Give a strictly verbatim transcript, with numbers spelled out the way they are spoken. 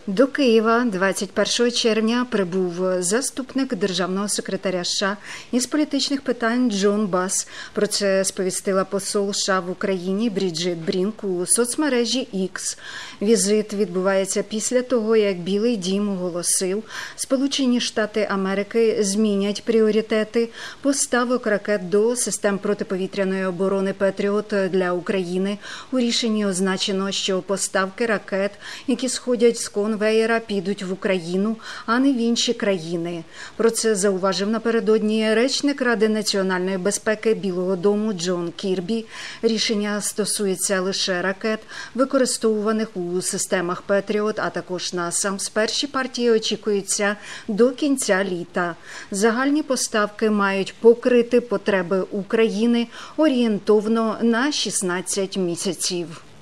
До Києва двадцять першого червня прибув заступник державного секретаря США із політичних питань Джон Басс. Про це сповістила посол США в Україні Бріджит Брінк у соцмережі Ікс. Візит відбувається після того, як Білий дім оголосив, Сполучені Штати Америки змінять пріоритети поставок ракет до систем протиповітряної оборони «Петріот» для України. У рішенні означено, що поставки ракет, які сходять з конвеєра, підуть в Україну, а не в інші країни. Про це зауважив напередодні речник Ради національної безпеки Білого дому Джон Кірбі. Рішення стосується лише ракет, використовуваних у системах «Петріот», а також «Насамс». Перші партії очікуються до кінця літа. Загальні поставки мають покрити потреби України орієнтовно на шістнадцять місяців.